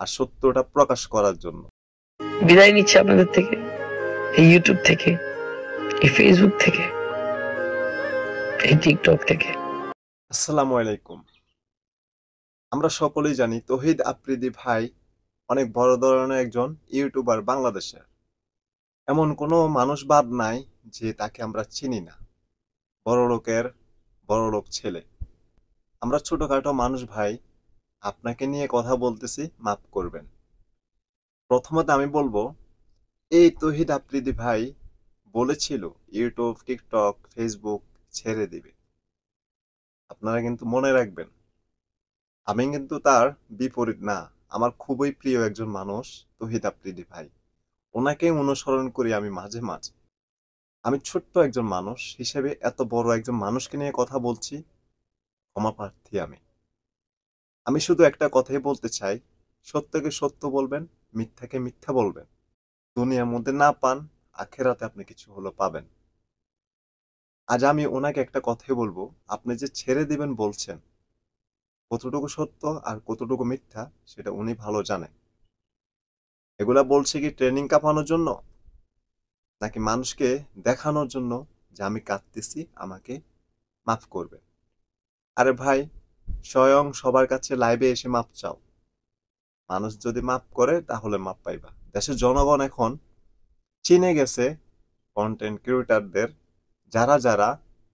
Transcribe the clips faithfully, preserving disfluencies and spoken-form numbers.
আর সত্যটা প্রকাশ করার জন্য। বিদায় নিচ্ছি আপনাদের থেকে, এই ইউটিউব থেকে, এই ফেসবুক থেকে, এই টিকটক থেকে। আসসালামু আলাইকুম। আমরা সকলেই জানি তৌহিদ আফ্রিদি ভাই অনেক বড় ধরনের একজন ইউটিউবার বাংলাদেশের। এমন কোনো মানুষ বাদ নাই যে তাকে আমরা চিনি না। বড় লোকের বড় লোক ছেলে। আমরা ছোটখাটো মানুষ ভাই, আপনাকে নিয়ে কথা বলতেছি, মাফ করবেন। প্রথমত আমি বলবো, এই তৌহিদ আফ্রিদি ভাই বলেছিল ইউটিউব, টিকটক, ফেসবুক ছেড়ে দিবে। আপনারা কিন্তু মনে রাখবেন, আমি কিন্তু তার বিপরীত না। আমার খুবই প্রিয় একজন মানুষ তৌহিদ আফ্রিদি ভাই। ওনাকে অনুসরণ করি আমি মাঝে মাঝে। আমি ছোট্ট একজন মানুষ হিসেবে এত বড় একজন মানুষকে নিয়ে কথা বলছি, ক্ষমা প্রার্থী আমি। আমি শুধু একটা কথাই বলতে চাই, সত্যকে সত্য বলবেন, মিথ্যাকে মিথ্যা বলবেন। দুনিয়ার মধ্যে না পান, আখেরাতে আপনি কিছু হলো পাবেন। আজ আমি ওনাকে একটা কথাই বলবো, আপনি যে ছেড়ে দিবেন বলছেন, কতটুকু সত্য আর কতটুকু মিথ্যা সেটা উনি ভালো জানেন। এগুলা বলছে কি ট্রেনিং কাঁপানোর জন্য, নাকি মানুষকে দেখানোর জন্য যে আমি কাঁদতেছি, আমাকে মাফ করবে? আরে ভাই, স্বয়ং সবার কাছে লাইভে এসে মাপ চাও। মানুষ যদি মাপ করে তাহলে মাপ পাইবা। দেশের জনগণ এখন চিনে গেছে কন্টেন্ট ক্রিয়েটরদের, যারা যারা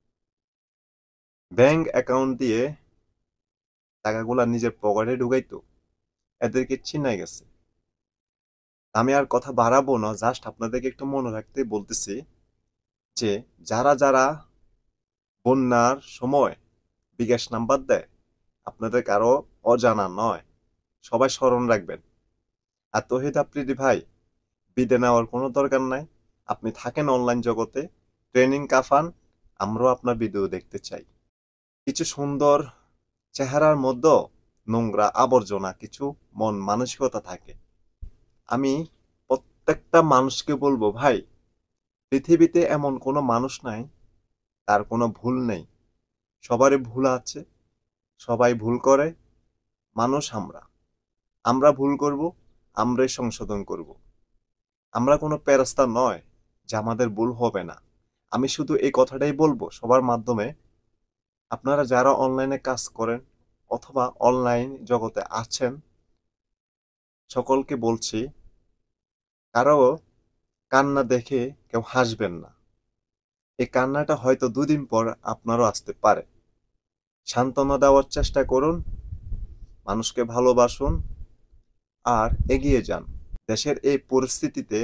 ব্যাংক অ্যাকাউন্ট দিয়ে টাকাগুলা নিজের পকেটে ঢুকাইতো, এদেরকে চিনে গেছে। আমি আর কথা বাড়াবো না, জাস্ট আপনাদেরকে একটু মনে রাখতে বলতেছি যে যারা যারা বন্যার সময় বিকাশ নাম্বার দেয়, আপনাদের কারো অজানা নয়, সবাই স্মরণ রাখবেন। আর তৌহিদ আফ্রিদি ভাই, বিদে নেওয়ার কোনো দরকার নাই। আপনি থাকেন অনলাইন জগতে, ট্রেনিং কাফান, আমরাও আপনার ভিডিও দেখতে চাই। কিছু সুন্দর চেহারার মধ্যে নোংরা আবর্জনা কিছু মন মানসিকতা থাকে। আমি প্রত্যেকটা মানুষকে বলবো, ভাই, পৃথিবীতে এমন কোনো মানুষ নাই তার কোনো ভুল নেই। সবারই ভুল আছে, সবাই ভুল করে। মানুষ আমরা আমরা ভুল করব, আমরাই সংশোধন করব। আমরা কোনো ফেরেশতা নয় যে আমাদের ভুল হবে না। আমি শুধু এই কথাটাই বলবো সবার মাধ্যমে, আপনারা যারা অনলাইনে কাজ করেন অথবা অনলাইন জগতে আছেন, সকলকে বলছি, কারো কান্না দেখে কেউ হাসবেন না। এই কান্নাটা হয়তো দুদিন পর আপনারও আসতে পারে। সান্ত্বনা দেওয়ার চেষ্টা করুন, মানুষকে ভালোবাসুন, আর এগিয়ে যান। দেশের এই পরিস্থিতিতে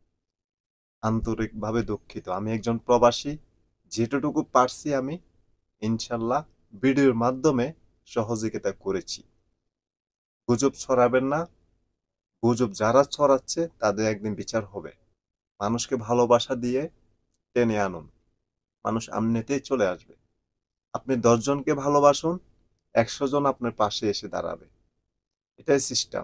আন্তরিকভাবে দুঃখিত। আমি একজন প্রবাসী, যেটুকু পারছি আমি ইনশাল্লাহ ভিডিওর মাধ্যমে সহযোগিতা করেছি। গুজব ছড়াবেন না, গুজব যারা ছড়াচ্ছে তাদের একদিন বিচার হবে। মানুষকে ভালোবাসা দিয়ে টেনে আনুন, মানুষ এমনিতেই চলে আসবে। আপনি দশ জনকে ভালোবাসুন, একশো জন আপনার পাশে এসে দাঁড়াবে। এটাই সিস্টেম।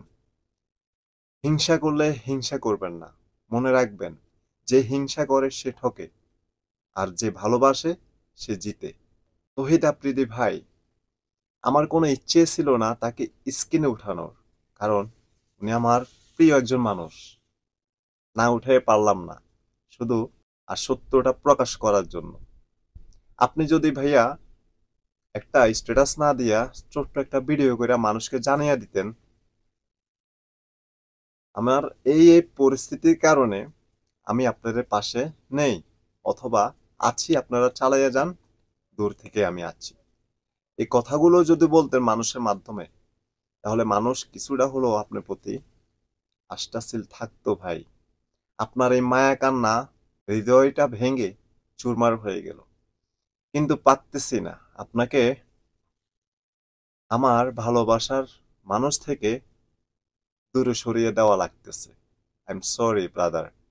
হিংসা করলে হিংসা করবেন না। মনে রাখবেন, যে হিংসা করে সে ঠকে, আর যে ভালোবাসে সে জিতে। তৌহিদ আফ্রিদি ভাই, আমার কোনো ইচ্ছে ছিল না তাকে স্ক্রিনে উঠানোর, কারণ উনি আমার প্রিয় একজন মানুষ। না উঠে পারলাম না, শুধু আর সত্যটা প্রকাশ করার জন্য। আপনি যদি ভাইয়া একটা স্ট্যাটাস না দিয়া ছোট্ট একটা ভিডিও করে মানুষকে জানিয়ে দিতেন, আমার এই এই পরিস্থিতির কারণে আমি আপনাদের পাশে নেই, অথবা আছি, আপনারা চালাইয়া যান, দূর থেকে আমি আছি, এই কথাগুলো যদি বলতেন মানুষের মাধ্যমে, তাহলে মানুষ কিছুটা হলেও আপনার প্রতি আস্থাশীল থাকতো ভাই। আপনার এই মায়া কান্না হৃদয়টা ভেঙে চুরমার হয়ে গেল। কিন্তু পারতেছি না, আপনাকে আমার ভালোবাসার মানুষ থেকে দূরে সরিয়ে দেওয়া লাগতেছে। I am sorry brother.